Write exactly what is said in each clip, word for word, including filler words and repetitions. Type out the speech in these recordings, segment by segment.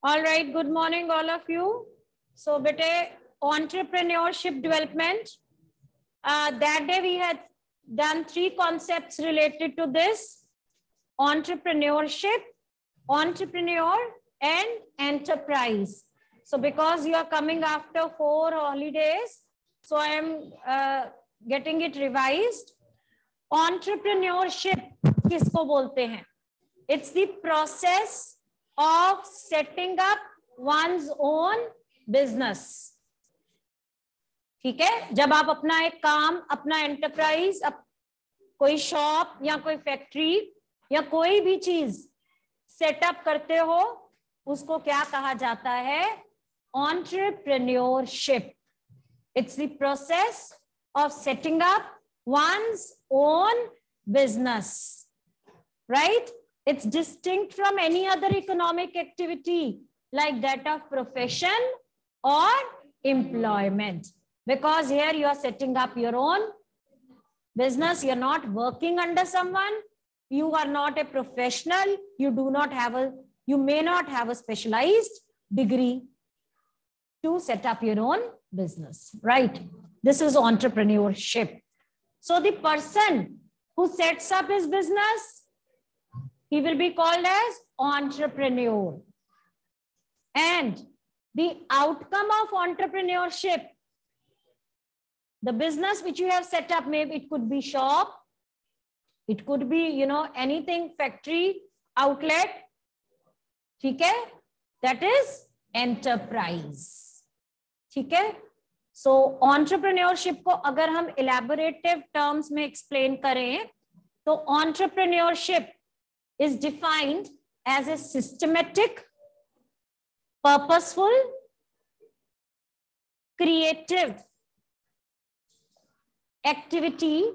All right, good morning all of you. So bete entrepreneurship development, uh, that day we had done three concepts related to this: entrepreneurship, entrepreneur and enterprise. So because you are coming after four holidays, so I am uh, getting it revised. Entrepreneurship किसको बोलते हैं? It's the process of setting up one's own business. ठीक है, जब आप अपना एक काम, अपना एंटरप्राइज, अप, कोई शॉप या कोई फैक्ट्री या कोई भी चीज सेटअप करते हो, उसको क्या कहा जाता है? Entrepreneurship. It's the process of setting up one's own business, right? It's distinct from any other economic activity like that of profession or employment, because here you are setting up your own business. You're not working under someone. You are not a professional. You do not have a, you may not have a specialized degree to set up your own business, right? This is entrepreneurship. So the person who sets up his business, he will be called as entrepreneur. And the outcome of entrepreneurship, the business which you have set up, maybe it could be shop, it could be, you know, anything, factory, outlet, okay? That is enterprise, okay? So entrepreneurship को अगर हम elaborative terms में explain करें, तो entrepreneurship is defined as a systematic, purposeful, creative activity.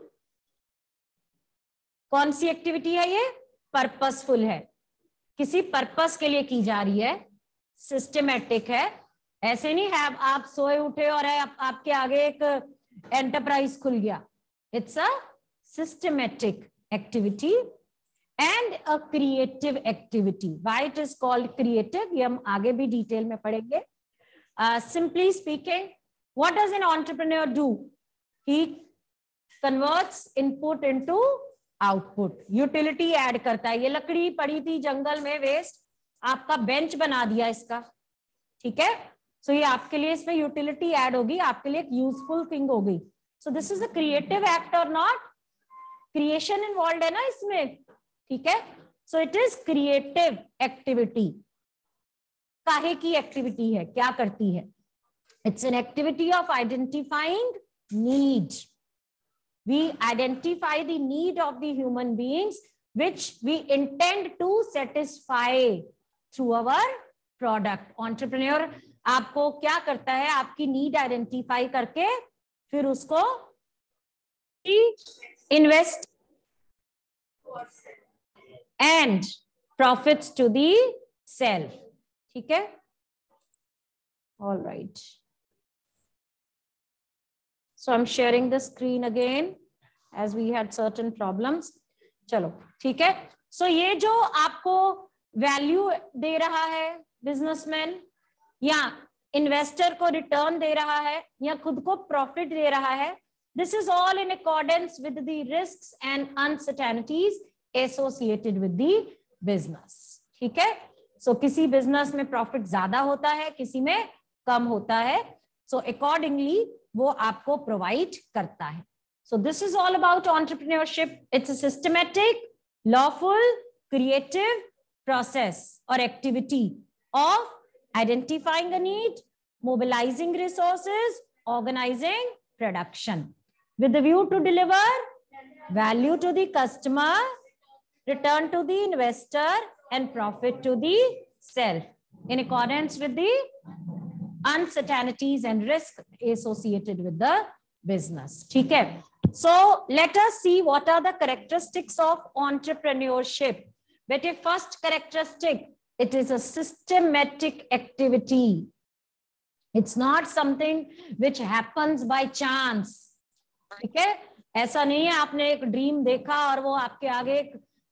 कौन सी activity है ये? Purposeful है, किसी पर्पस के लिए की जा रही है, सिस्टमेटिक है. ऐसे नहीं है आप सोए उठे और है आप, आपके आगे एक एंटरप्राइज खुल गया. It's a systematic activity and a creative activity. Why it is called creative, ये हम आगे भी डिटेल में पढ़ेंगे. Simply speaking, what does an entrepreneur do? He converts input into output. Utility add करता है. ये लकड़ी पड़ी थी जंगल में वेस्ट, आपका बेंच बना दिया इसका, ठीक है? सो so, ये आपके लिए इसमें यूटिलिटी ऐड होगी, आपके लिए एक यूजफुल थिंग होगी. So this is a creative act or not? Creation involve है ना इसमें, ठीक है? So it is creative activity. काहे की एक्टिविटी है, क्या करती है? It's an activity of identifying need. We identify the need of the human beings which we intend to satisfy through our product. Entrepreneur आपको क्या करता है? आपकी नीड आइडेंटिफाई करके फिर उसको invest and profits to the self, ठीक है? All right. So I'm sharing the screen again as we had certain problems. चलो ठीक है. So ये जो आपको वैल्यू दे रहा है बिजनेसमैन, या इन्वेस्टर को रिटर्न दे रहा है, या खुद को प्रॉफिट दे रहा है, this is all in accordance with the risks and uncertainties associated with the business, ठीक है? So किसी बिजनेस में प्रॉफिट ज्यादा होता है, किसी में कम होता है. So accordingly वो आपको प्रोवाइड करता है. So this is all about entrepreneurship. It's a systematic, lawful, creative process or activity of identifying a need, mobilizing resources, organizing production with the view to deliver value to the customer, return to the investor, and profit to the self in accordance with the uncertainties and risk associated with the business, ठीक है? So let us see what are the characteristics of entrepreneurship. But a first characteristic, it is a systematic activity. It's not something which happens by chance, ठीक है? ऐसा नहीं है आपने एक dream देखा और वो आपके आगे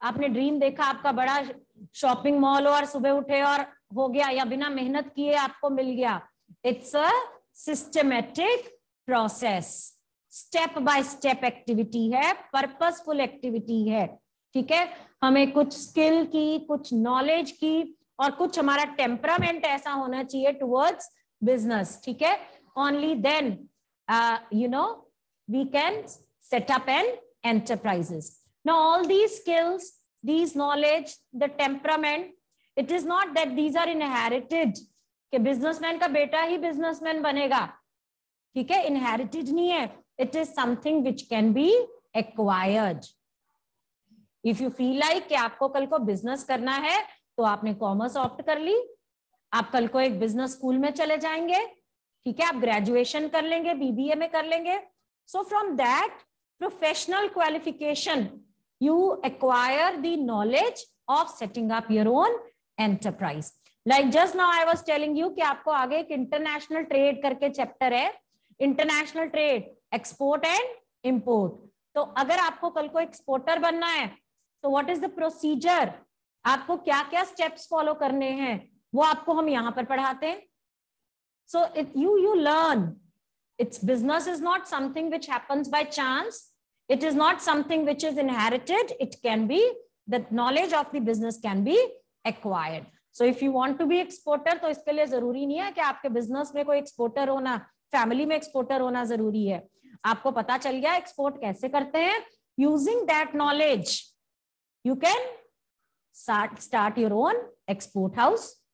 आपने ड्रीम देखा आपका बड़ा शॉपिंग मॉल हो और सुबह उठे और हो गया, या बिना मेहनत किए आपको मिल गया। It's a systematic process, step by step activity है, पर्पसफुल एक्टिविटी है। ठीक है, हमें कुछ स्किल की, कुछ नॉलेज की, और कुछ हमारा टेम्परामेंट ऐसा होना चाहिए टुवर्ड्स बिजनेस। ठीक है, only then you know we can set up an enterprises. Now all these skills, these knowledge, the temperament, it is not that these are inherited कि बिजनेसमैन का बेटा ही बिजनेसमैन बनेगा। ठीक है, इनहेरिटेड नहीं है, it is something which can be acquired. If you feel like कि आपको कल को बिजनेस करना है तो आपने कॉमर्स ऑप्ट कर ली, आप कल को एक बिजनेस स्कूल में चले जाएंगे। ठीक है, आप ग्रेजुएशन कर लेंगे, बीबीए में कर लेंगे। So from that professional qualification you acquire the knowledge of setting up your own enterprise. Like just now I was telling you कि आपको आगे एक इंटरनेशनल ट्रेड करके चैप्टर है, international trade, export and import. तो अगर आपको कल को एक्सपोर्टर बनना है तो व्हाट इज द प्रोसीजर, आपको क्या क्या स्टेप्स फॉलो करने हैं, वो आपको हम यहां पर पढ़ाते हैं। So it you you learn. Its business is not something which happens by chance. It is not something which is inherited. It can be, the knowledge of the business can be acquired. So if you want to be exporter, तो इसके लिए जरूरी नहीं है कि आपके business में कोई एक्सपोर्टर होना, फैमिली में एक्सपोर्टर होना जरूरी है। आपको पता चल गया एक्सपोर्ट कैसे करते हैं, using that knowledge you can start start your own export house